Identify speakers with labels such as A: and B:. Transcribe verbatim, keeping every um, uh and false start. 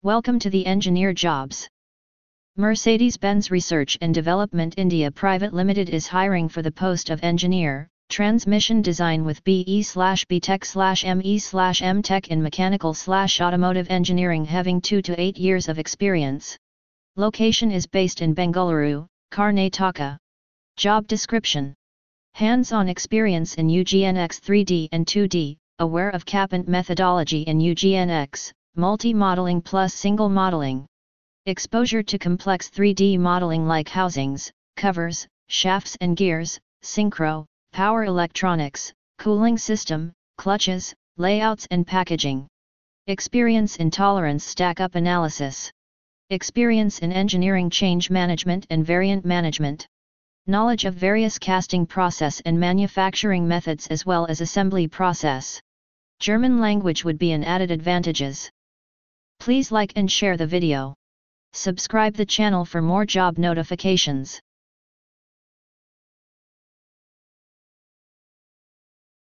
A: Welcome to the engineer jobs. Mercedes-Benz Research and Development India Private Limited is hiring for the post of engineer, transmission design with B E slash B Tech slash M E slash M Tech in mechanical slash automotive engineering having two to eight years of experience. Location is based in Bengaluru, Karnataka. Job description. Hands-on experience in U G N X three D and two D, aware of CAPANT methodology in U G N X, multi-modeling plus single modeling. Exposure to complex three D modeling like housings, covers, shafts and gears, synchro, power electronics, cooling system, clutches, layouts and packaging. Experience in tolerance stack-up analysis. Experience in engineering change management and variant management. Knowledge of various casting process and manufacturing methods as well as assembly process. German language would be an added advantages. Please like and share the video. Subscribe the channel for more job notifications.